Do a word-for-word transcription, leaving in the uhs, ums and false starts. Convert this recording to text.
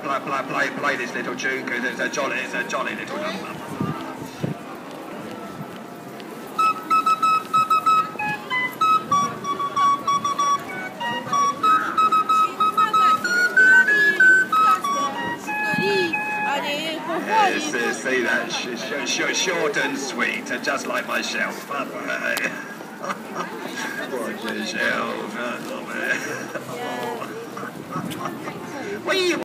play, play, play, play this little tune because it's a jolly, it's a jolly little number. Yes, yes, see that, sh sh sh short and sweet, just like myself. Watch yourself, oh, man. What are you